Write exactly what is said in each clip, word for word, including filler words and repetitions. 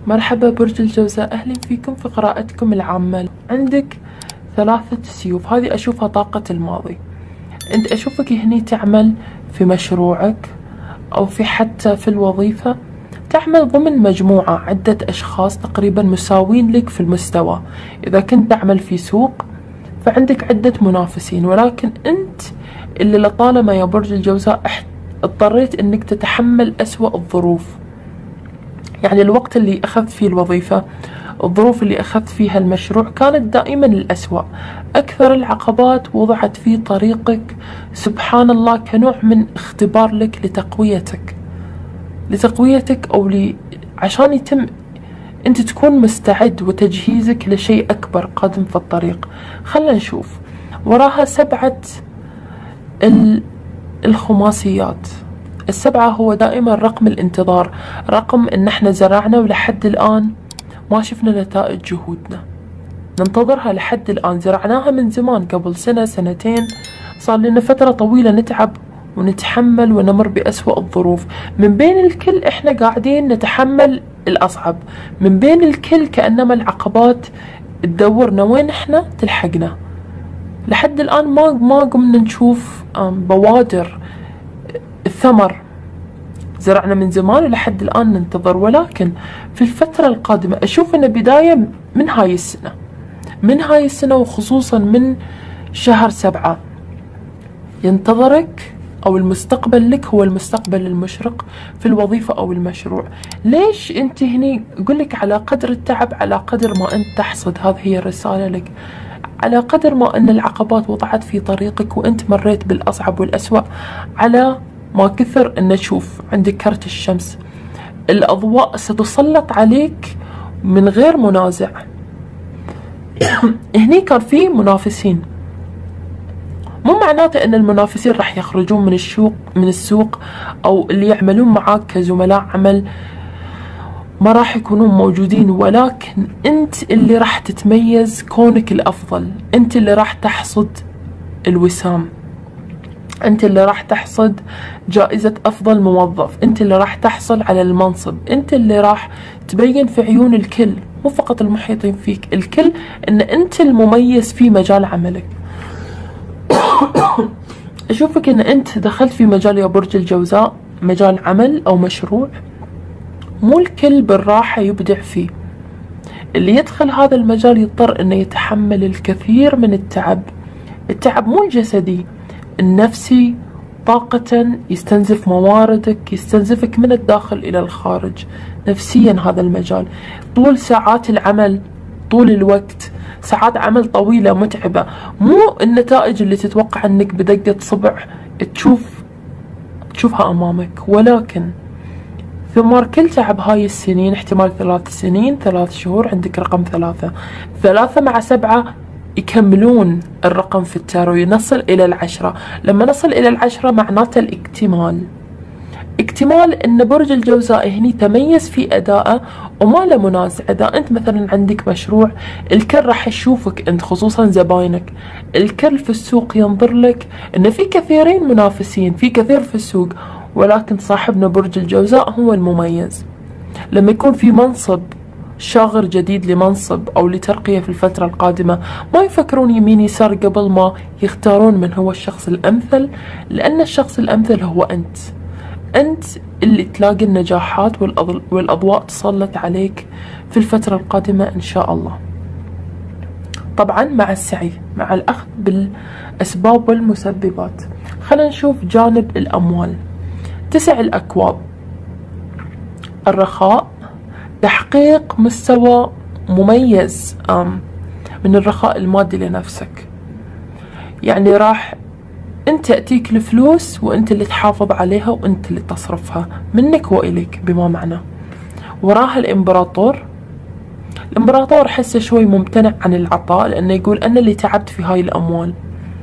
مرحبا برج الجوزاء، أهلا فيكم في قراءتكم العامة. عندك ثلاثة سيوف، هذه أشوفها طاقة الماضي. أنت أشوفك هني تعمل في مشروعك أو في حتى في الوظيفة، تعمل ضمن مجموعة عدة أشخاص تقريبا مساوين لك في المستوى. إذا كنت تعمل في سوق فعندك عدة منافسين، ولكن أنت اللي لطالما يا برج الجوزاء اضطريت أنك تتحمل أسوأ الظروف. يعني الوقت اللي أخذت فيه الوظيفة، الظروف اللي أخذت فيها المشروع كانت دائما الأسوأ. أكثر العقبات وضعت في طريقك سبحان الله كنوع من اختبار لك لتقويتك لتقويتك أو ل... عشان يتم أنت تكون مستعد وتجهيزك لشيء أكبر قادم في الطريق. خلنا نشوف وراها سبعة ال... الخماسيات. السبعة هو دائما رقم الانتظار، رقم ان احنا زرعنا ولحد الآن ما شفنا نتائج جهودنا، ننتظرها لحد الآن. زرعناها من زمان، قبل سنة سنتين، صار لنا فترة طويلة نتعب ونتحمل ونمر بأسوأ الظروف. من بين الكل احنا قاعدين نتحمل الأصعب، من بين الكل كأنما العقبات تدورنا وين احنا تلحقنا. لحد الآن ما ما قمنا نشوف بوادر الثمر. زرعنا من زمان ولحد الآن ننتظر، ولكن في الفترة القادمة أشوف أن بداية من هاي السنة من هاي السنة وخصوصا من شهر سبعة ينتظرك، أو المستقبل لك هو المستقبل المشرق في الوظيفة أو المشروع. ليش أنت هني؟ أقولك على قدر التعب على قدر ما أنت تحصد. هذه هي الرسالة لك. على قدر ما أن العقبات وضعت في طريقك وأنت مريت بالأصعب والأسوأ، على ما كثر أن نشوف عندك كرت الشمس، الأضواء ستسلط عليك من غير منازع. هني كان في منافسين، مو معناته أن المنافسين راح يخرجون من السوق من السوق أو اللي يعملون معاك كزملاء عمل ما راح يكونون موجودين، ولكن أنت اللي راح تتميز كونك الأفضل. أنت اللي راح تحصد الوسام، أنت اللي راح تحصد جائزة أفضل موظف، أنت اللي راح تحصل على المنصب، أنت اللي راح تبين في عيون الكل، مو فقط المحيطين فيك، الكل أن أنت المميز في مجال عملك. أشوفك أن أنت دخلت في مجال يا برج الجوزاء، مجال عمل أو مشروع مو الكل بالراحة يبدع فيه. اللي يدخل هذا المجال يضطر أنه يتحمل الكثير من التعب. التعب مو الجسدي، النفسي، طاقة، يستنزف مواردك، يستنزفك من الداخل إلى الخارج نفسيا. هذا المجال طول ساعات العمل، طول الوقت، ساعات عمل طويلة متعبة، مو النتائج اللي تتوقع أنك بدقة صبع تشوف تشوفها أمامك، ولكن ثمار كل تعب هاي السنين. احتمال ثلاث سنين، ثلاث شهور، عندك رقم ثلاثة. ثلاثة مع سبعة يكملون الرقم في التارو، نصل إلى العشرة. لما نصل إلى العشرة معناته الاكتمال. اكتمال أن برج الجوزاء هني تميز في أدائه وما له منازع. إذا أنت مثلا عندك مشروع، الكل راح يشوفك أنت، خصوصا زباينك، الكل في السوق ينظر لك أن في كثيرين منافسين، في كثير في السوق، ولكن صاحبنا برج الجوزاء هو المميز. لما يكون في منصب شاغر جديد لمنصب أو لترقية في الفترة القادمة، ما يفكرون يمين يسار قبل ما يختارون من هو الشخص الأمثل، لأن الشخص الأمثل هو أنت. أنت اللي تلاقي النجاحات والأضواء تسلط عليك في الفترة القادمة إن شاء الله، طبعا مع السعي، مع الأخذ بالأسباب والمسببات. خلينا نشوف جانب الأموال. تسع الأكواب، الرخاء، تحقيق مستوى مميز من الرخاء المادي لنفسك. يعني راح انت تأتيك الفلوس وانت اللي تحافظ عليها وانت اللي تصرفها منك وإليك، بما معنى. وراها الإمبراطور. الإمبراطور حسه شوي ممتنع عن العطاء، لأنه يقول أنا اللي تعبت في هاي الأموال.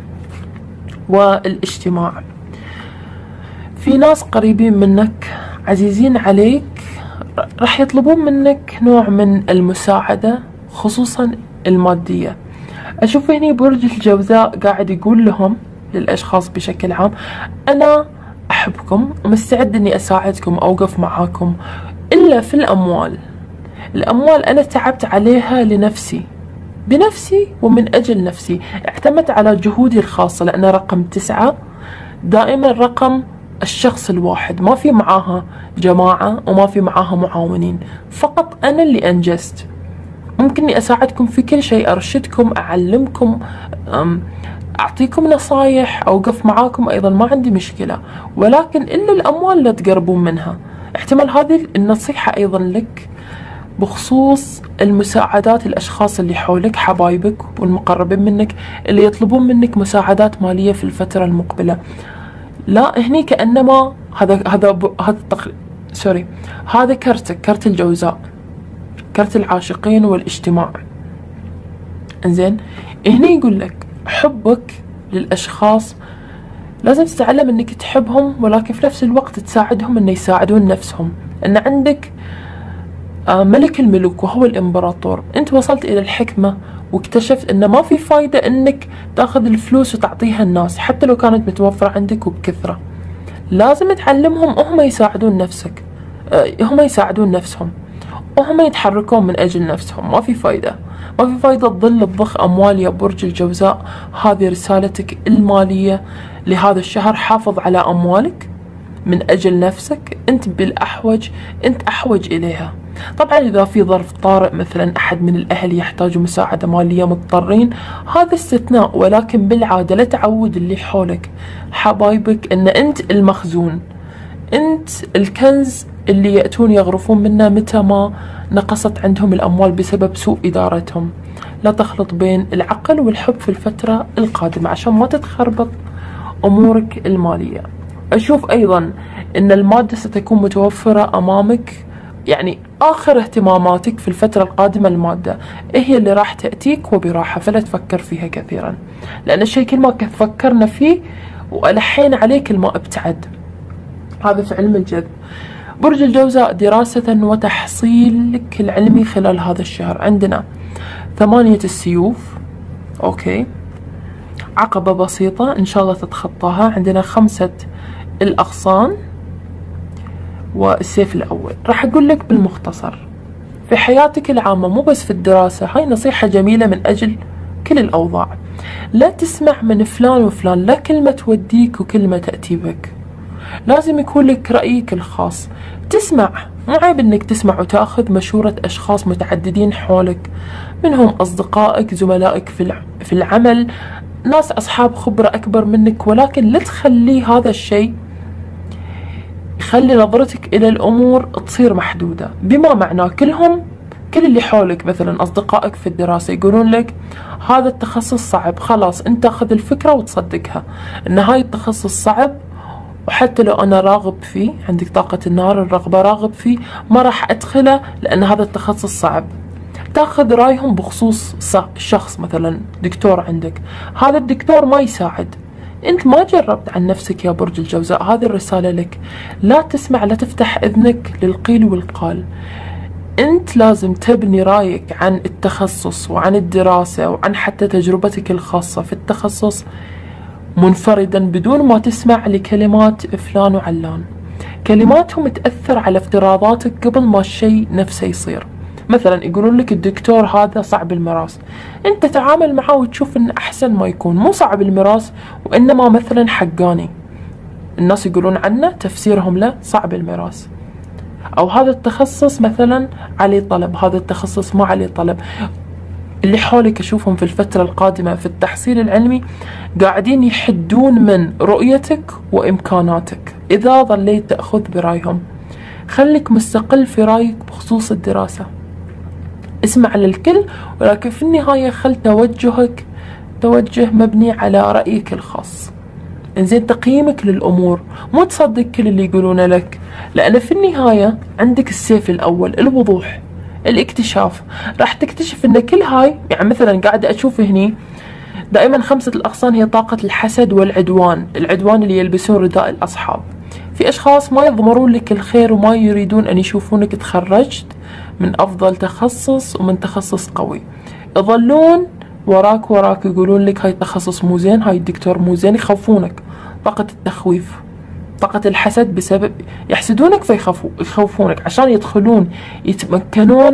والاجتماع، في ناس قريبين منك عزيزين عليك راح يطلبون منك نوع من المساعدة، خصوصا المادية. أشوف هنا برج الجوزاء قاعد يقول لهم، للأشخاص بشكل عام، أنا أحبكم ومستعد أني أساعدكم أوقف معاكم، إلا في الأموال. الأموال أنا تعبت عليها لنفسي، بنفسي ومن أجل نفسي، اعتمدت على جهودي الخاصة، لأن رقم تسعة دائما رقم الشخص الواحد، ما في معاها جماعة وما في معاها معاونين، فقط أنا اللي أنجزت. ممكن إني أساعدكم في كل شيء، أرشدكم، أعلمكم، أعطيكم نصايح، أوقف معاكم أيضا، ما عندي مشكلة، ولكن إلا الأموال لا تقربون منها. احتمال هذه النصيحة أيضا لك بخصوص المساعدات، الأشخاص اللي حولك، حبايبك والمقربين منك اللي يطلبون منك مساعدات مالية في الفترة المقبلة. لا، هني كأنما هذا هذا هذا التق... سوري هذا كرتك، كرت الجوزاء، كرت العاشقين والاجتماع. انزين، هني يقول لك حبك للأشخاص لازم تتعلم انك تحبهم، ولكن في نفس الوقت تساعدهم ان يساعدون نفسهم، ان عندك ملك الملوك وهو الامبراطور. انت وصلت الى الحكمة واكتشفت ان ما في فايدة انك تاخذ الفلوس وتعطيها الناس حتى لو كانت متوفرة عندك وبكثرة. لازم تعلمهم هم يساعدون نفسك، هم يساعدون نفسهم، وهم يتحركون من اجل نفسهم. ما في فايدة، ما في فايدة تظل تضخ اموال يا برج الجوزاء. هذه رسالتك المالية لهذا الشهر، حافظ على اموالك من اجل نفسك، انت بالاحوج، انت احوج اليها. طبعا إذا في ظرف طارئ، مثلا أحد من الأهل يحتاجوا مساعدة مالية مضطرين، هذا استثناء، ولكن بالعادة لا تعود اللي حولك حبايبك أن أنت المخزون، أنت الكنز اللي يأتون يغرفون منه متى ما نقصت عندهم الأموال بسبب سوء إدارتهم. لا تخلط بين العقل والحب في الفترة القادمة عشان ما تتخربط أمورك المالية. أشوف أيضا أن المادة ستكون متوفرة أمامك، يعني آخر اهتماماتك في الفترة القادمة المادة هي اللي راح تأتيك وبراحة، فلا تفكر فيها كثيرا، لأن الشيء كل ما فكرنا فيه وألحين عليه كل ما ابتعد. هذا في علم الجذب. برج الجوزاء، دراسة وتحصيلك العلمي خلال هذا الشهر، عندنا ثمانية السيوف، أوكي، عقبة بسيطة إن شاء الله تتخطاها. عندنا خمسة الأغصان والسيف الأول. راح أقول لك بالمختصر في حياتك العامة، مو بس في الدراسة، هاي نصيحة جميلة من أجل كل الأوضاع. لا تسمع من فلان وفلان، لا كلمة توديك وكلمة تأتي بك، لازم يكون لك رأيك الخاص. تسمع، مو عيب انك تسمع وتاخذ مشورة اشخاص متعددين حولك، منهم اصدقائك، زملائك في العمل، ناس اصحاب خبرة اكبر منك، ولكن لا تخلي هذا الشيء يخلي نظرتك الى الامور تصير محدودة. بما معناه كلهم، كل اللي حولك مثلا اصدقائك في الدراسة يقولون لك هذا التخصص صعب، خلاص انت تاخذ الفكرة وتصدقها ان هاي التخصص صعب، وحتى لو أنا راغب فيه، عندك طاقة النار، الرغبة، راغب فيه، ما راح أدخله لأن هذا التخصص صعب. تاخذ رأيهم بخصوص شخص، مثلا دكتور عندك، هذا الدكتور ما يساعد، أنت ما جربت عن نفسك يا برج الجوزاء. هذه الرسالة لك، لا تسمع، لا تفتح إذنك للقيل والقال. أنت لازم تبني رأيك عن التخصص وعن الدراسة وعن حتى تجربتك الخاصة في التخصص منفردا، بدون ما تسمع لكلمات فلان وعلان. كلماتهم تأثر على افتراضاتك قبل ما الشيء نفسه يصير. مثلا يقولون لك الدكتور هذا صعب المراس، انت تعامل معه وتشوف ان احسن ما يكون مو صعب المراس، وانما مثلا حقاني، الناس يقولون عنه تفسيرهم له صعب المراس. او هذا التخصص مثلا عليه طلب، هذا التخصص ما عليه طلب. اللي حولك أشوفهم في الفترة القادمة في التحصيل العلمي قاعدين يحدون من رؤيتك وإمكاناتك. إذا ظليت تأخذ برأيهم، خليك مستقل في رأيك بخصوص الدراسة، اسمع للكل، ولكن في النهاية خل توجهك توجه مبني على رأيك الخاص. إنزين، تقييمك للأمور، مو تصدق كل اللي يقولونه لك، لأن في النهاية عندك السيف الأول، الوضوح، الاكتشاف. راح تكتشف ان كل هاي، يعني مثلا قاعدة اشوف هني دائما خمسة الاغصان هي طاقة الحسد والعدوان، العدوان اللي يلبسون رداء الاصحاب. في اشخاص ما يضمرون لك الخير وما يريدون ان يشوفونك تخرجت من افضل تخصص ومن تخصص قوي، يظلون وراك وراك يقولون لك هاي التخصص مو زين، هاي الدكتور مو زين، يخوفونك. طاقة التخويف، طاقة الحسد، بسبب يحسدونك فيخوفونك عشان يدخلون يتمكنون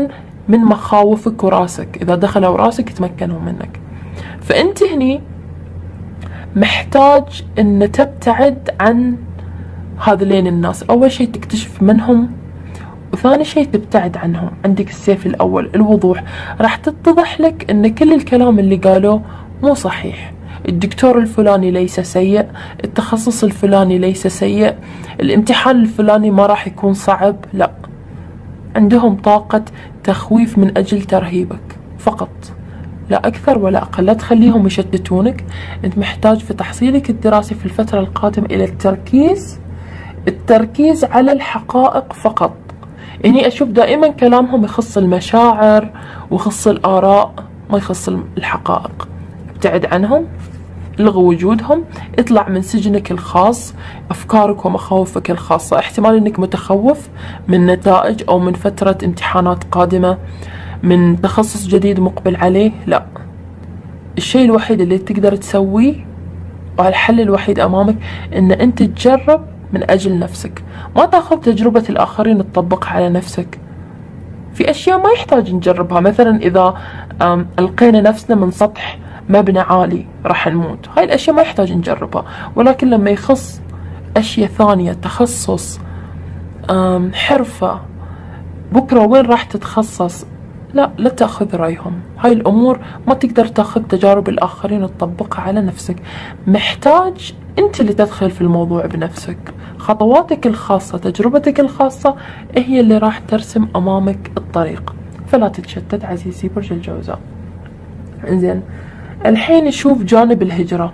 من مخاوفك وراسك، إذا دخلوا راسك يتمكنوا منك. فأنت هني محتاج أن تبتعد عن هذولين الناس. أول شيء تكتشف منهم، وثاني شيء تبتعد عنهم. عندك السيف الأول الوضوح، راح تتضح لك أن كل الكلام اللي قالوه مو صحيح. الدكتور الفلاني ليس سيء، التخصص الفلاني ليس سيء، الامتحان الفلاني ما راح يكون صعب، لا، عندهم طاقة تخويف من أجل ترهيبك فقط، لا أكثر ولا أقل. لا تخليهم يشتتونك. أنت محتاج في تحصيلك الدراسي في الفترة القادمة إلى التركيز التركيز على الحقائق فقط. يعني أشوف دائما كلامهم يخص المشاعر ويخص الآراء، ما يخص الحقائق. ابتعد عنهم، الغي وجودهم، اطلع من سجنك الخاص، أفكارك ومخاوفك الخاصة. احتمال أنك متخوف من نتائج أو من فترة امتحانات قادمة، من تخصص جديد مقبل عليه، لا. الشيء الوحيد اللي تقدر تسويه والحل الوحيد أمامك أن أنت تجرب من أجل نفسك، ما تأخذ تجربة الآخرين تطبقها على نفسك. في أشياء ما يحتاج نجربها، مثلا إذا ألقينا نفسنا من سطح مبنى عالي راح نموت، هاي الأشياء ما يحتاج نجربها. ولكن لما يخص أشياء ثانية، تخصص، حرفة، بكرة وين راح تتخصص، لا لا تأخذ رأيهم. هاي الأمور ما تقدر تأخذ تجارب الآخرين وتطبقها على نفسك. محتاج أنت اللي تدخل في الموضوع بنفسك. خطواتك الخاصة، تجربتك الخاصة هي اللي راح ترسم أمامك الطريق. فلا تتشتت عزيزي برج الجوزاء. إنزين، الحين نشوف جانب الهجرة.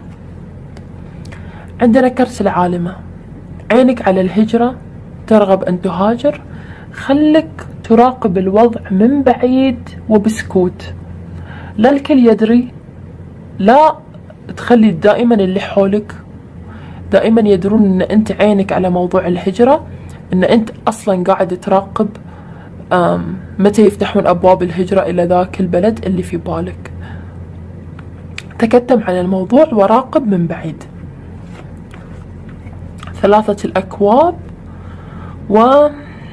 عندنا كرس العالمة، عينك على الهجرة، ترغب أن تهاجر. خلك تراقب الوضع من بعيد وبسكوت، لا الكل يدري، لا تخلي دائما اللي حولك دائما يدرون ان انت عينك على موضوع الهجرة، ان انت اصلا قاعد تراقب متى يفتحون ابواب الهجرة الى ذاك البلد اللي في بالك. تكتم على الموضوع وراقب من بعيد. ثلاثة الاكواب و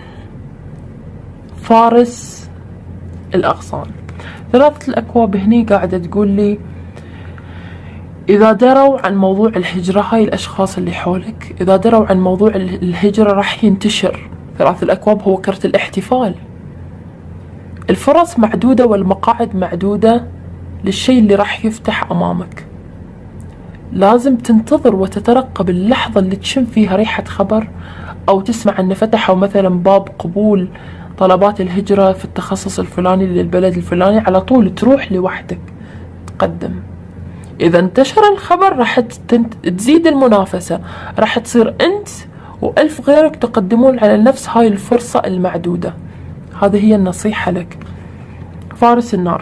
فارس الأغصان. ثلاثة الأكواب هني قاعدة تقول لي إذا دروا عن موضوع الهجرة، هاي الأشخاص اللي حولك إذا دروا عن موضوع الهجرة راح ينتشر. ثلاثة الأكواب هو كرت الاحتفال. الفرص معدودة والمقاعد معدودة للشيء اللي راح يفتح أمامك. لازم تنتظر وتترقب اللحظة اللي تشم فيها ريحة خبر، أو تسمع أن فتحوا مثلا باب قبول طلبات الهجرة في التخصص الفلاني للبلد الفلاني، على طول تروح لوحدك تقدم. إذا انتشر الخبر راح تزيد المنافسة، راح تصير أنت وألف غيرك تقدمون على نفس هاي الفرصة المعدودة. هذه هي النصيحة لك. فارس النار،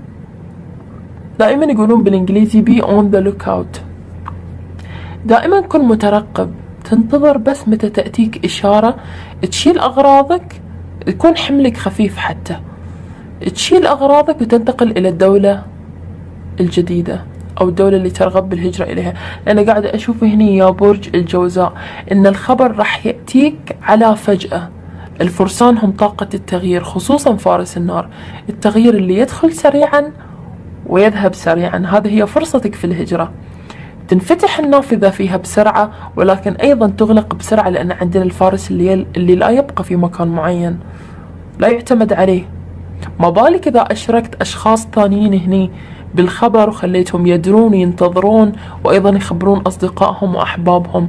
دائما يقولون بالإنجليزي be on the lookout. دائما كن مترقب، تنتظر بس متى تأتيك إشارة تشيل أغراضك، يكون حملك خفيف، حتى تشيل أغراضك وتنتقل إلى الدولة الجديدة أو الدولة اللي ترغب بالهجرة إليها. أنا قاعدة أشوف هني يا برج الجوزاء إن الخبر راح يأتيك على فجأة. الفرسان هم طاقة التغيير، خصوصا فارس النار، التغيير اللي يدخل سريعا ويذهب سريعا. هذه هي فرصتك في الهجرة. تنفتح النافذة فيها بسرعة، ولكن أيضا تغلق بسرعة، لأن عندنا الفارس اللي, اللي لا يبقى في مكان معين، لا يعتمد عليه. ما بالك إذا أشركت أشخاص ثانيين هني بالخبر وخليتهم يدرون ينتظرون وأيضا يخبرون أصدقائهم وأحبابهم.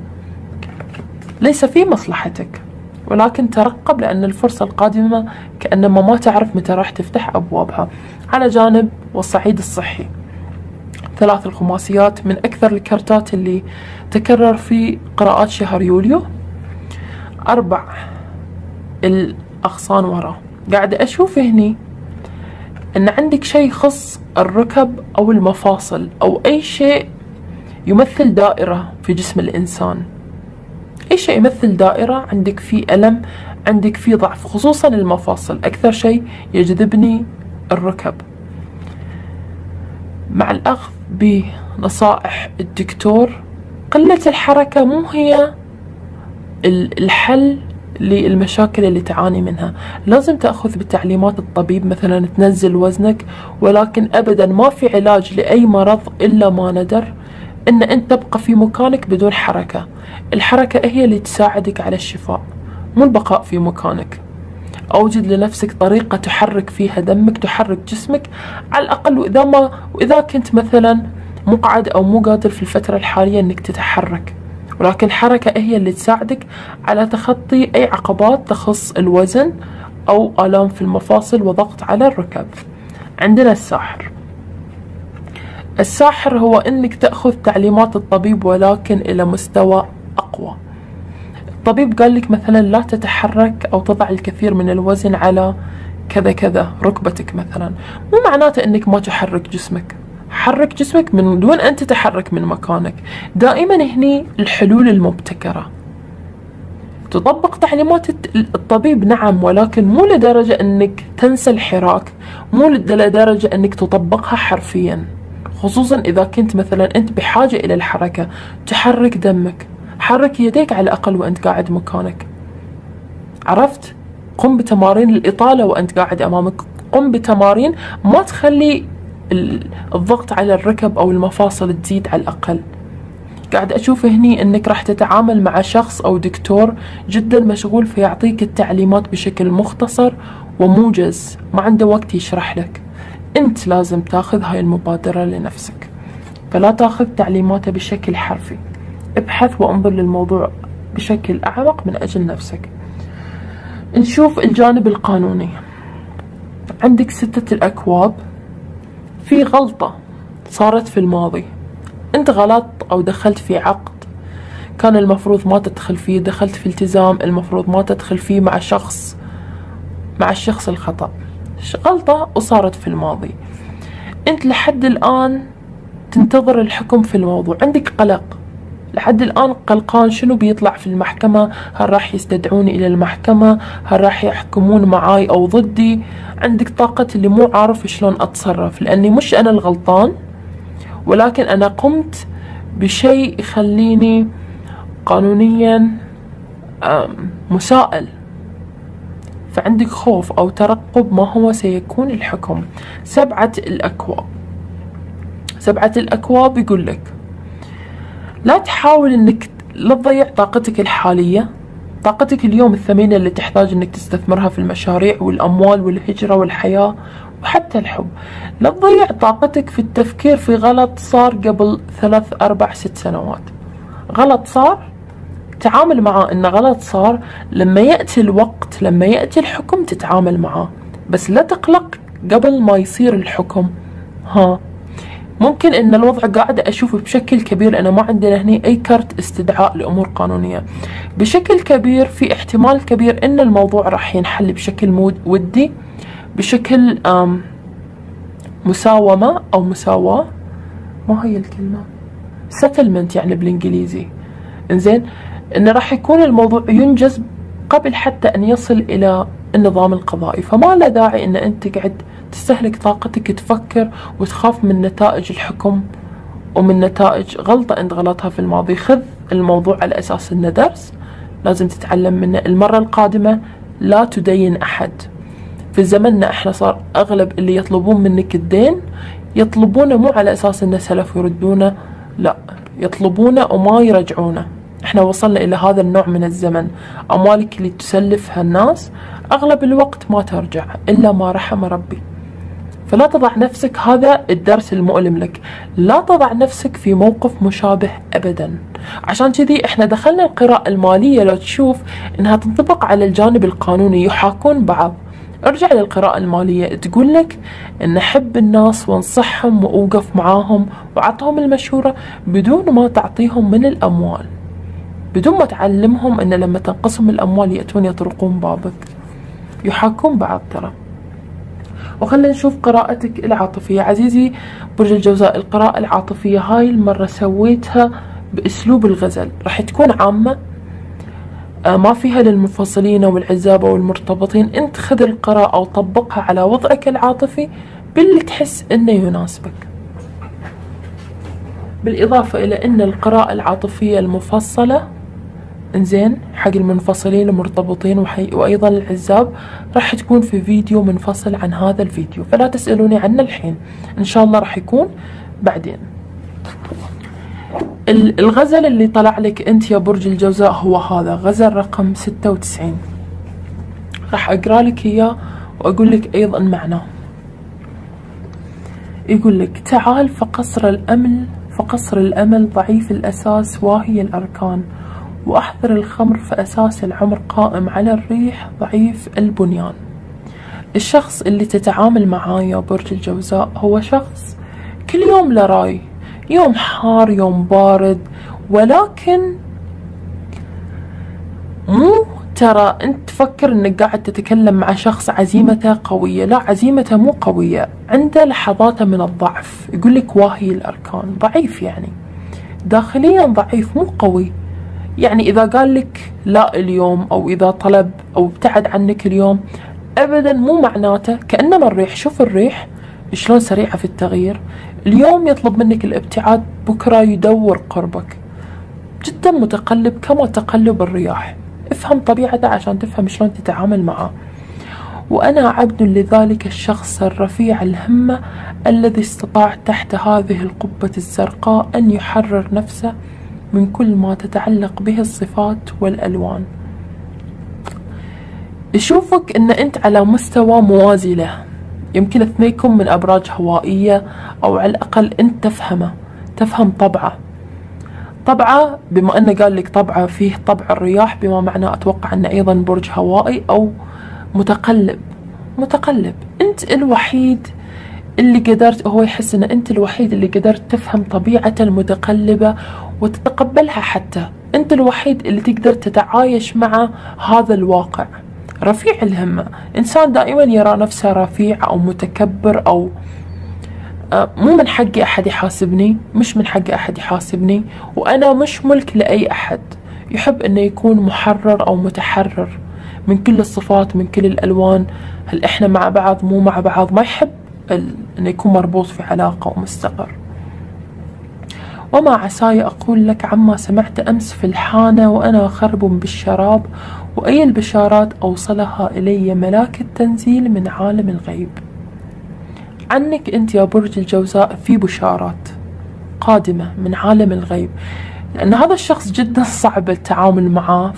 ليس في مصلحتك، ولكن ترقب، لأن الفرصة القادمة كأنما ما تعرف متى راح تفتح أبوابها. على جانب والصعيد الصحي، ثلاث الخماسيات من أكثر الكرتات اللي تكرر في قراءات شهر يوليو. أربع الأغصان ورا، قاعدة أشوف هني أن عندك شيء يخص الركب أو المفاصل أو أي شيء يمثل دائرة في جسم الإنسان. أي شيء يمثل دائرة عندك فيه ألم، عندك فيه ضعف، خصوصا المفاصل. أكثر شيء يجذبني الركب. مع الأخذ بنصائح الدكتور، قلة الحركة مو هي الحل للمشاكل اللي تعاني منها. لازم تأخذ بتعليمات الطبيب، مثلا تنزل وزنك، ولكن أبدا ما في علاج لأي مرض إلا ما ندر إن أنت تبقى في مكانك بدون حركة. الحركة هي اللي تساعدك على الشفاء، مو البقاء في مكانك. أوجد لنفسك طريقة تحرك فيها دمك، تحرك جسمك على الأقل. وإذا ما وإذا كنت مثلا مقعد أو مو قادر في الفترة الحالية إنك تتحرك، ولكن الحركة هي اللي تساعدك على تخطي أي عقبات تخص الوزن أو آلام في المفاصل وضغط على الركب. عندنا الساحر. الساحر هو إنك تأخذ تعليمات الطبيب ولكن إلى مستوى أقوى. الطبيب قال لك مثلا لا تتحرك أو تضع الكثير من الوزن على كذا كذا ركبتك مثلا، مو معناته إنك ما تحرك جسمك. حرك جسمك من دون أن تتحرك من مكانك. دائما هني الحلول المبتكرة. تطبق تعليمات الطبيب نعم، ولكن مو لدرجة أنك تنسى الحراك، مو لدرجة أنك تطبقها حرفيا، خصوصا إذا كنت مثلا أنت بحاجة إلى الحركة. تحرك دمك، حرك يديك على الأقل وأنت قاعد مكانك، عرفت؟ قم بتمارين الإطالة وأنت قاعد أمامك. قم بتمارين ما تخلي الضغط على الركب أو المفاصل تزيد على الأقل. قاعد أشوف هني أنك راح تتعامل مع شخص أو دكتور جدا مشغول، فيعطيك التعليمات بشكل مختصر وموجز، ما عنده وقت يشرح لك. أنت لازم تاخذ هاي المبادرة لنفسك، فلا تاخذ تعليماته بشكل حرفي. ابحث وانظر للموضوع بشكل أعمق من أجل نفسك. نشوف الجانب القانوني. عندك ستة الأكواب. في غلطة صارت في الماضي، أنت غلط أو دخلت في عقد كان المفروض ما تدخل فيه، دخلت في التزام المفروض ما تدخل فيه مع شخص مع الشخص الخطأ. غلطة وصارت في الماضي. أنت لحد الآن تنتظر الحكم في الموضوع، عندك قلق لحد الآن، قلقان شنو بيطلع في المحكمة، هل راح يستدعوني إلى المحكمة، هل راح يحكمون معاي أو ضدي. عندك طاقة اللي مو عارف شلون أتصرف، لأني مش أنا الغلطان، ولكن أنا قمت بشيء يخليني قانونيا مسائل. فعندك خوف أو ترقب ما هو سيكون الحكم. سبعة الأكواب. سبعة الأكواب يقول لك لا تحاول انك لا تضيع طاقتك الحالية، طاقتك اليوم الثمينة اللي تحتاج انك تستثمرها في المشاريع والاموال والهجرة والحياة وحتى الحب. لا تضيع طاقتك في التفكير في غلط صار قبل ثلاث اربع ست سنوات. غلط صار، تعامل معاه انه غلط صار. لما يأتي الوقت، لما يأتي الحكم تتعامل معاه، بس لا تقلق قبل ما يصير الحكم. ها ممكن ان الوضع قاعد اشوفه بشكل كبير، انا ما عندنا هني اي كرت استدعاء لامور قانونية. بشكل كبير في احتمال كبير ان الموضوع راح ينحل بشكل ودي، بشكل مساومة او مساواة. ما هي الكلمة؟ settlement يعني بالانجليزي. انزين، انه راح يكون الموضوع ينجز قبل حتى ان يصل الى النظام القضائي. فما له داعي ان انت تقعد تستهلك طاقتك تفكر وتخاف من نتائج الحكم ومن نتائج غلطة انت غلطها في الماضي. خذ الموضوع على اساس انه درس لازم تتعلم منه. المرة القادمة لا تدين احد. في زمننا احنا صار اغلب اللي يطلبون منك الدين يطلبونه مو على اساس انه سلف يردونه، لا، يطلبونه وما يرجعونه. احنا وصلنا الى هذا النوع من الزمن. اموالك اللي تسلفها الناس اغلب الوقت ما ترجع الا ما رحم ربي. فلا تضع نفسك، هذا الدرس المؤلم لك، لا تضع نفسك في موقف مشابه ابدا. عشان كذي احنا دخلنا القراءة المالية، لو تشوف انها تنطبق على الجانب القانوني، يحاكون بعض. ارجع للقراءة المالية تقول لك ان حب الناس وانصحهم واوقف معاهم وعطهم المشورة بدون ما تعطيهم من الاموال، بدون ما تعلمهم ان لما تنقسم الاموال يأتون يطرقون بابك. يحاكون بعض ترى. وخلينا نشوف قراءتك العاطفية. عزيزي برج الجوزاء، القراءة العاطفية هاي المرة سويتها باسلوب الغزل، راح تكون عامة ما فيها للمنفصلين والعزابة والمرتبطين. انت خذ القراءة وطبقها على وضعك العاطفي باللي تحس انه يناسبك. بالإضافة إلى أن القراءة العاطفية المفصلة انزين حق المنفصلين المرتبطين وحي... وأيضا العزاب راح تكون في فيديو منفصل عن هذا الفيديو، فلا تسألوني عنه الحين، إن شاء الله راح يكون بعدين. الغزل اللي طلع لك أنت يا برج الجوزاء هو هذا غزل رقم ستة وتسعين، راح أقرأ لك إياه وأقول لك أيضا معناه. يقول لك: تعال فقصر الأمل فقصر الأمل ضعيف الأساس واهي الأركان، وأحضر الخمر فأساس العمر قائم على الريح ضعيف البنيان. الشخص اللي تتعامل معاه يا برج الجوزاء هو شخص كل يوم له راي، يوم حار يوم بارد، ولكن مو ترى انت تفكر انك قاعد تتكلم مع شخص عزيمته قوية، لا، عزيمته مو قوية، عنده لحظات من الضعف. يقول لك واهي الأركان، ضعيف يعني داخليا ضعيف مو قوي. يعني إذا قال لك لا اليوم، أو إذا طلب أو ابتعد عنك اليوم، أبدا مو معناته كأنما الريح. شوف الريح شلون سريعة في التغيير، اليوم يطلب منك الابتعاد، بكرة يدور قربك، جدا متقلب كما تقلب الرياح. افهم طبيعته عشان تفهم شلون تتعامل معه. وأنا عبد لذلك الشخص الرفيع الهمة الذي استطاع تحت هذه القبة الزرقاء أن يحرر نفسه من كل ما تتعلق به الصفات والألوان. يشوفك أن أنت على مستوى موازي له، يمكن اثنينكم من أبراج هوائية، أو على الأقل أنت تفهمه، تفهم طبعه. طبعه بما أنه قال لك طبعه فيه طبع الرياح، بما معناه أتوقع أنه أيضا برج هوائي أو متقلب. متقلب أنت الوحيد اللي قدرت، هو يحس أن أنت الوحيد اللي قدرت تفهم طبيعته المتقلبة وتتقبلها. حتى أنت الوحيد اللي تقدر تتعايش مع هذا الواقع. رفيع الهمة، إنسان دائما يرى نفسه رفيع أو متكبر، أو مو من حقي أحد يحاسبني، مش من حقي أحد يحاسبني، وأنا مش ملك لأي أحد. يحب أنه يكون محرر أو متحرر من كل الصفات، من كل الألوان. هل إحنا مع بعض مو مع بعض، ما يحب أنه يكون مربوط في علاقة ومستقر. وما عساي أقول لك عما سمعت أمس في الحانة وأنا خرب بالشراب، وأي البشارات أوصلها إلي ملاك التنزيل من عالم الغيب. عنك أنت يا برج الجوزاء في بشارات قادمة من عالم الغيب، لأن هذا الشخص جدا صعب التعامل معه،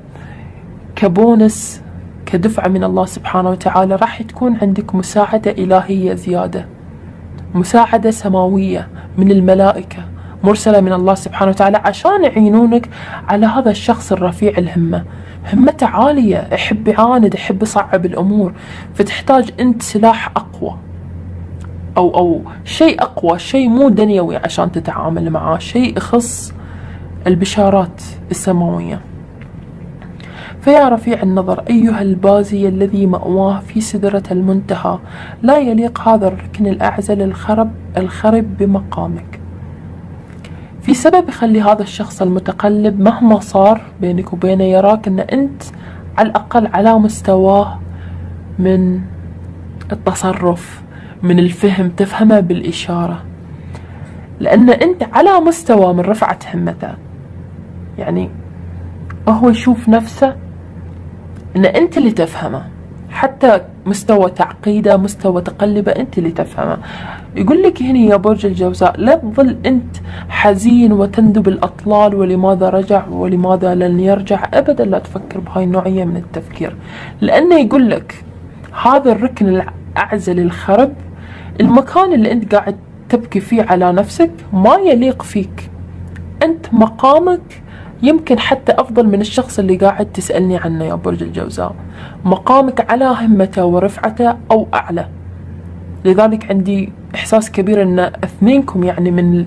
فكبونس كدفعة من الله سبحانه وتعالى راح تكون عندك مساعدة إلهية زيادة، مساعدة سماوية من الملائكة مرسلة من الله سبحانه وتعالى عشان يعينونك على هذا الشخص الرفيع الهمة. همته عالية، يحب يعاند، يحب يصعب الأمور، فتحتاج أنت سلاح أقوى، أو أو شيء أقوى، شيء مو دنيوي عشان تتعامل معاه، شيء يخص البشارات السماوية. فيا رفيع النظر أيها البازي الذي مأواه في سدرة المنتهى، لا يليق هذا الركن الأعزل الخرب الخرب بمقامك. في سبب يخلي هذا الشخص المتقلب مهما صار بينك وبينه يراك أن أنت على الأقل على مستواه من التصرف، من الفهم، تفهمه بالإشارة، لأن أنت على مستوى من رفعة همته. يعني هو يشوف نفسه أن أنت اللي تفهمه، حتى مستوى تعقيده، مستوى تقلبه، أنت اللي تفهمه. يقول لك هنا يا برج الجوزاء لا تظل أنت حزين وتندب الأطلال ولماذا رجع ولماذا لن يرجع، أبدا لا تفكر بهاي النوعية من التفكير، لأنه يقول لك هذا الركن الأعزل الخرب، المكان اللي أنت قاعد تبكي فيه على نفسك ما يليق فيك. أنت مقامك يمكن حتى أفضل من الشخص اللي قاعد تسألني عنه يا برج الجوزاء، مقامك على همته ورفعته أو أعلى. لذلك عندي إحساس كبير أن اثنينكم يعني من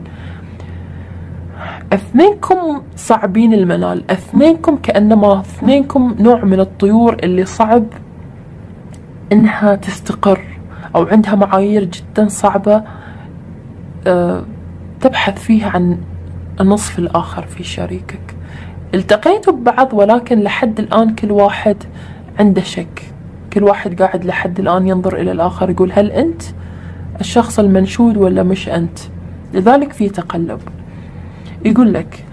اثنينكم صعبين المنال، اثنينكم كأنما اثنينكم نوع من الطيور اللي صعب إنها تستقر، أو عندها معايير جدا صعبة أه تبحث فيها عن النصف الآخر في شريكك. التقيتوا ببعض ولكن لحد الآن كل واحد عنده شك، كل واحد قاعد لحد الآن ينظر إلى الآخر يقول هل أنت الشخص المنشود ولا مش أنت. لذلك في تقلب. يقول لك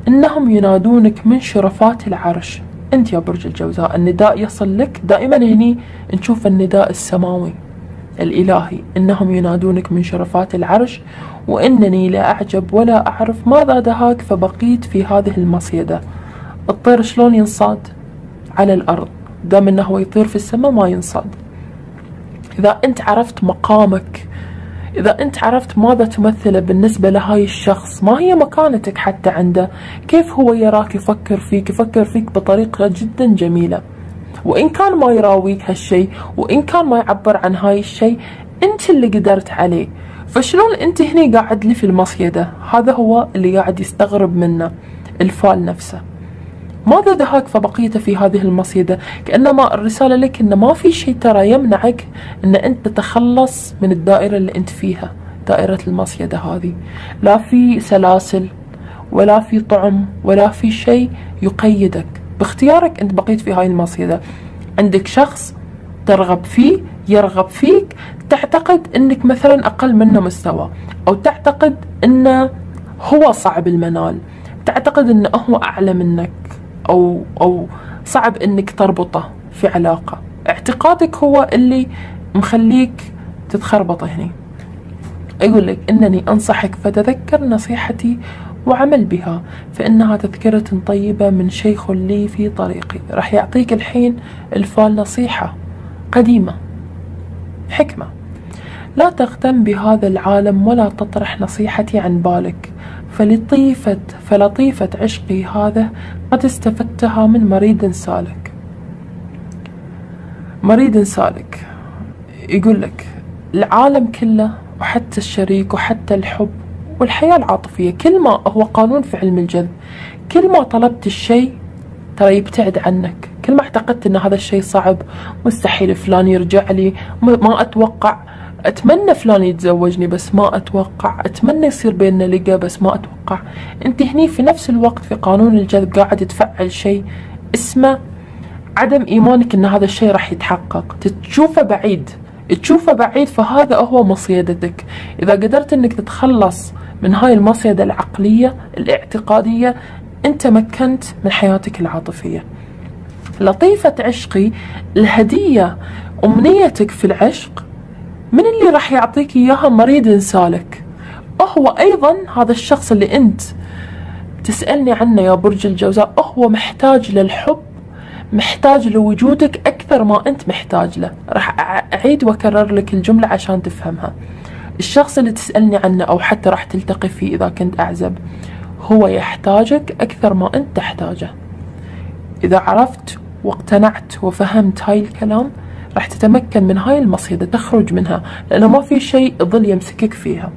إنهم ينادونك من شرفات العرش. أنت يا برج الجوزاء النداء يصل لك دائما، هني نشوف النداء السماوي الإلهي، إنهم ينادونك من شرفات العرش وإنني لا أعجب ولا أعرف ماذا دهاك فبقيت في هذه المصيدة. الطير شلون ينصاد على الأرض؟ دام إنه هو يطير في السماء ما ينصاد. إذا أنت عرفت مقامك، إذا أنت عرفت ماذا تمثله بالنسبة لهاي الشخص، ما هي مكانتك حتى عنده، كيف هو يراك، يفكر فيك، يفكر فيك بطريقة جدا جميلة. وإن كان ما يراويك هالشي، وإن كان ما يعبر عن هاي الشي، أنت اللي قدرت عليه. فشلون أنت هني قاعد لي في المصيدة؟ هذا هو اللي قاعد يستغرب منه الفال نفسه. ماذا دهاك فبقيت في هذه المصيدة؟ كأنما الرسالة لك إن ما في شيء ترى يمنعك إن أنت تتخلص من الدائرة اللي أنت فيها، دائرة المصيدة هذه. لا في سلاسل ولا في طعم ولا في شيء يقيدك، باختيارك أنت بقيت في هاي المصيدة. عندك شخص ترغب فيه، يرغب فيك، تعتقد أنك مثلا أقل منه مستوى، أو تعتقد أنه هو صعب المنال، تعتقد أنه هو أعلى منك، أو أو صعب إنك تربطه في علاقة. اعتقادك هو اللي مخليك تتخربط هنا. يقول لك إنني أنصحك فتذكر نصيحتي وعمل بها، فإنها تذكرة طيبة من شيخ لي في طريقي. راح يعطيك الحين الفال نصيحة قديمة، حكمة. لا تغتم بهذا العالم ولا تطرح نصيحتي عن بالك، فلطيفة فلطيفة عشقي هذا قد استفدتها من مريد سالك. مريد سالك يقول لك العالم كله، وحتى الشريك، وحتى الحب والحياة العاطفية، كل ما هو قانون في علم الجذب، كل ما طلبت الشيء ترى يبتعد عنك. كل ما اعتقدت ان هذا الشيء صعب، مستحيل فلان يرجع لي، ما اتوقع، اتمنى فلان يتزوجني بس ما اتوقع، اتمنى يصير بيننا لقى بس ما اتوقع. انت هني في نفس الوقت في قانون الجذب قاعد تفعل شيء اسمه عدم ايمانك ان هذا الشيء راح يتحقق، تشوفه بعيد، تشوفه بعيد. فهذا هو مصيدتك. اذا قدرت انك تتخلص من هاي المصيدة العقلية الاعتقادية، انت مكنت من حياتك العاطفية. لطيفة عشقي، الهدية، أمنيتك في العشق، من اللي راح يعطيك إياها؟ مريد سالك. هو أيضا هذا الشخص اللي أنت تسألني عنه يا برج الجوزاء، هو محتاج للحب، محتاج لوجودك أكثر ما أنت محتاج له. راح أعيد وأكرر لك الجملة عشان تفهمها. الشخص اللي تسألني عنه أو حتى راح تلتقي فيه إذا كنت أعزب، هو يحتاجك أكثر ما أنت تحتاجه. إذا عرفت واقتنعت وفهمت هاي الكلام، راح تتمكن من هاي المصيدة، تخرج منها، لأنه ما في شيء يظل يمسكك فيها.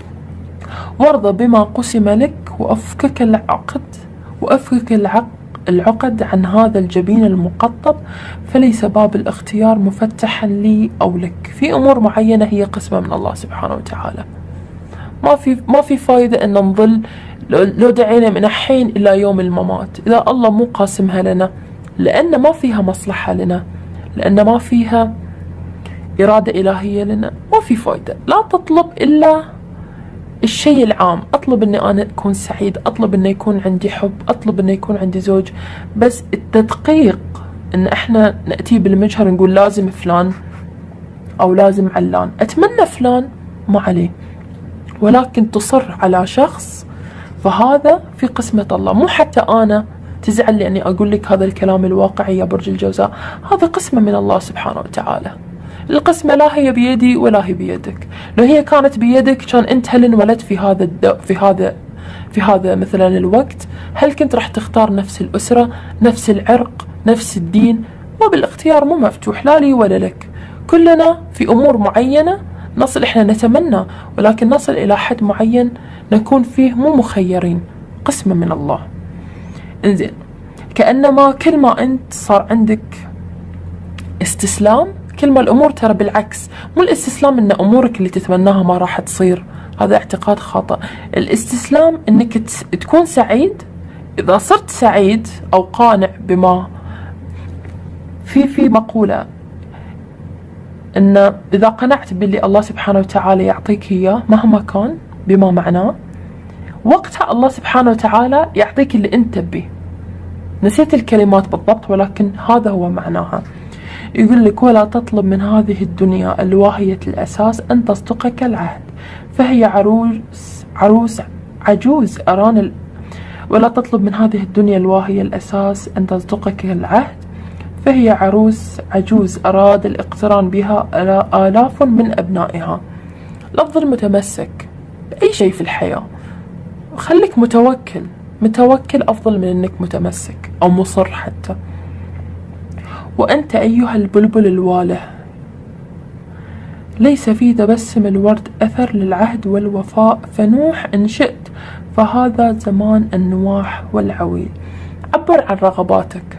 وارضى بما قسم لك وأفكك العقد وأفكك العقد العقد عن هذا الجبين المقطب، فليس باب الاختيار مفتحا لي أو لك. في أمور معينة هي قسمة من الله سبحانه وتعالى، ما في ما في فايدة أن نظل لو دعينا من الحين إلى يوم الممات إذا الله مو قاسمها لنا، لأن ما فيها مصلحة لنا، لأن ما فيها إرادة إلهية لنا، ما في فايدة. لا تطلب إلا الشيء العام. أطلب أني أنا أكون سعيد، أطلب أنه يكون عندي حب، أطلب أنه يكون عندي زوج، بس التدقيق أن إحنا نأتي بالمجهر نقول لازم فلان أو لازم علان، أتمنى فلان ما عليه، ولكن تصر على شخص، فهذا في قسمة الله. مو حتى أنا تزعل لأني أقول لك هذا الكلام الواقعي يا برج الجوزاء، هذا قسمة من الله سبحانه وتعالى. القسمة لا هي بيدي ولا هي بيدك. لو هي كانت بيدك كان أنت هل انولدت في هذا الدو في هذا في هذا مثلا الوقت، هل كنت راح تختار نفس الأسرة، نفس العرق، نفس الدين؟ ما بالاختيار مو مفتوح لا لي ولا لك. كلنا في أمور معينة نصل، إحنا نتمنى، ولكن نصل إلى حد معين نكون فيه مو مخيرين، قسمة من الله. انزين، كأنما كل ما أنت صار عندك استسلام، كل ما الأمور ترى بالعكس. مو الاستسلام إن أمورك اللي تتمناها ما راح تصير، هذا اعتقاد خاطئ. الاستسلام إنك تكون سعيد. إذا صرت سعيد أو قانع بما في في مقولة إن إذا قنعت باللي الله سبحانه وتعالى يعطيك إياه مهما كان بما معناه، وقتها الله سبحانه وتعالى يعطيك اللي أنت تبيه. نسيت الكلمات بالضبط ولكن هذا هو معناها. يقول لك: ولا تطلب من هذه الدنيا الواهية الأساس أن تصدقك العهد، فهي عروس عروس عجوز أران ال... ولا تطلب من هذه الدنيا الواهية الأساس أن تصدقك العهد، فهي عروس عجوز أراد الاقتران بها آلاف من أبنائها. لفظ المتمسك بأي شيء في الحياة، خليك متوكل. متوكل أفضل من أنك متمسك أو مصر حتى. وأنت أيها البلبل الواله، ليس في تبسم الورد أثر للعهد والوفاء، فنوح إن شئت فهذا زمان النواح والعويل. عبر عن رغباتك،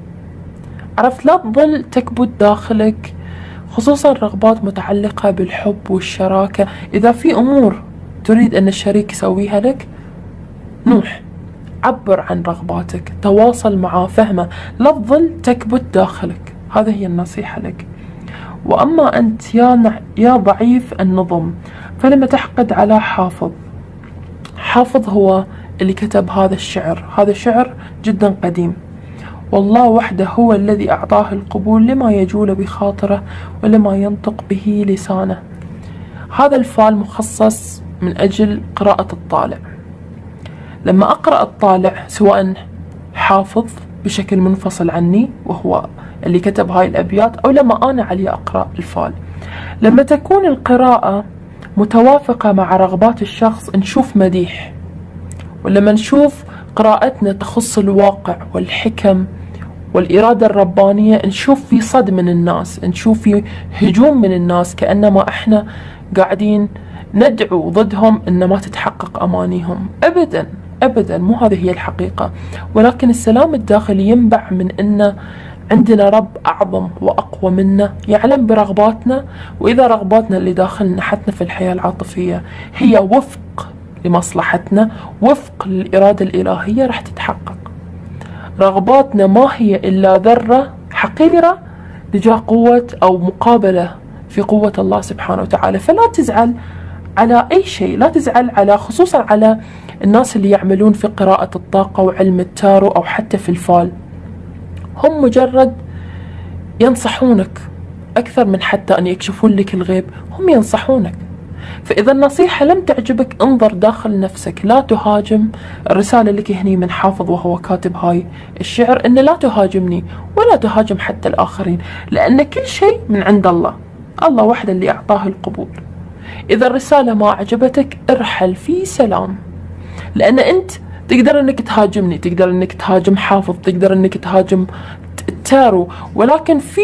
عرفت؟ لا تظل تكبت داخلك، خصوصا رغبات متعلقة بالحب والشراكة. إذا في أمور تريد أن الشريك يسويها لك، نوح عبر عن رغباتك، تواصل معه، فهمه، لا تظل تكبت داخلك. هذه هي النصيحة لك. وأما أنت يا يا ضعيف النظم، فلما تحقد على حافظ. حافظ هو اللي كتب هذا الشعر. هذا الشعر جدا قديم. والله وحده هو الذي أعطاه القبول لما يجول بخاطره ولما ينطق به لسانه. هذا الفال مخصص من أجل قراءة الطالع. لما أقرأ الطالع، سواء حافظ بشكل منفصل عني وهو اللي كتب هاي الأبيات، أو لما أنا علي أقرأ الفال، لما تكون القراءة متوافقة مع رغبات الشخص نشوف مديح، ولما نشوف قراءتنا تخص الواقع والحكم والإرادة الربانية نشوف في صد من الناس، نشوف في هجوم من الناس، كأنما إحنا قاعدين ندعو ضدهم إن ما تتحقق أمانيهم. أبدا أبدا، مو هذه هي الحقيقة. ولكن السلام الداخلي ينبع من إن عندنا رب أعظم وأقوى منا، يعلم برغباتنا، وإذا رغباتنا اللي داخلنا حتى في الحياة العاطفية هي وفق لمصلحتنا، وفق للإرادة الإلهية، راح تتحقق. رغباتنا ما هي إلا ذرة حقيرة تجاه قوة أو مقابلة في قوة الله سبحانه وتعالى. فلا تزعل على أي شيء، لا تزعل على، خصوصا على الناس اللي يعملون في قراءة الطاقة وعلم التارو أو حتى في الفال. هم مجرد ينصحونك أكثر من حتى أن يكشفون لك الغيب، هم ينصحونك. فإذا النصيحة لم تعجبك انظر داخل نفسك، لا تهاجم. الرسالة لك هني من حافظ وهو كاتب هاي الشعر، إن لا تهاجمني ولا تهاجم حتى الآخرين، لأن كل شيء من عند الله، الله وحده اللي أعطاه القبول. إذا الرسالة ما عجبتك ارحل في سلام، لأن أنت تقدر أنك تهاجمني، تقدر أنك تهاجم حافظ، تقدر أنك تهاجم التارو، ولكن في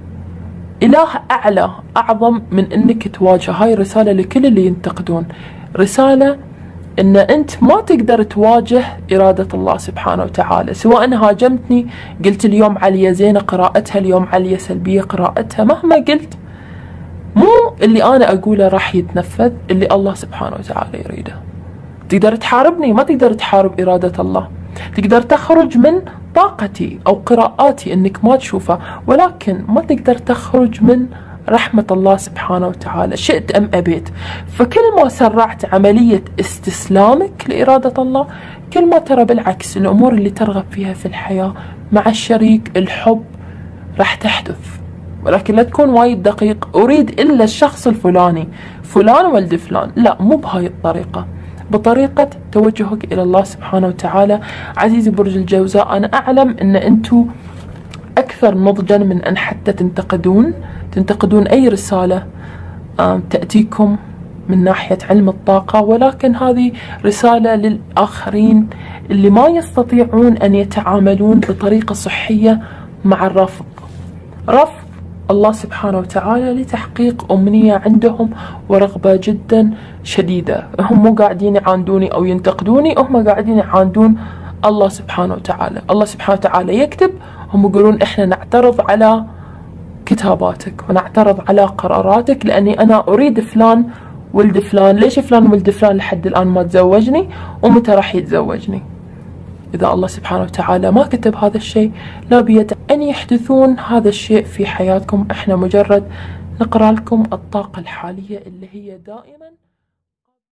إله أعلى أعظم من أنك تواجه. هاي رسالة لكل اللي ينتقدون، رسالة أن أنت ما تقدر تواجه إرادة الله سبحانه وتعالى. سواء هاجمتني قلت اليوم عليا زينة قراءتها، اليوم عليا سلبية قراءتها، مهما قلت مو اللي أنا أقوله راح يتنفذ، اللي الله سبحانه وتعالى يريده. تقدر تحاربني، ما تقدر تحارب إرادة الله. تقدر تخرج من طاقتي أو قراءاتي أنك ما تشوفها، ولكن ما تقدر تخرج من رحمة الله سبحانه وتعالى، شئت أم أبيت. فكل ما سرعت عملية استسلامك لإرادة الله، كل ما ترى بالعكس الأمور اللي ترغب فيها في الحياة مع الشريك، الحب، راح تحدث. ولكن لا تكون وايد دقيق، أريد إلا الشخص الفلاني، فلان ولد فلان، لا، مو بهاي الطريقة، بطريقة توجهك إلى الله سبحانه وتعالى. عزيزي برج الجوزاء، أنا أعلم أن أنتم أكثر نضجا من أن حتى تنتقدون تنتقدون أي رسالة تأتيكم من ناحية علم الطاقة، ولكن هذه رسالة للآخرين اللي ما يستطيعون أن يتعاملون بطريقة صحية مع الرفض. رفض الله سبحانه وتعالى لتحقيق أمنية عندهم ورغبة جدا شديدة. هم مو قاعدين يعاندوني أو ينتقدوني، هم قاعدين يعاندون الله سبحانه وتعالى. الله سبحانه وتعالى يكتب، هم يقولون إحنا نعترض على كتاباتك ونعترض على قراراتك، لأني أنا أريد فلان ولد فلان. ليش فلان ولد فلان لحد الآن ما تزوجني، ومتى راح يتزوجني؟ إذا الله سبحانه وتعالى ما كتب هذا الشيء، لا بيد أن يحدثون هذا الشيء في حياتكم. إحنا مجرد نقرأ لكم الطاقة الحالية اللي هي دائما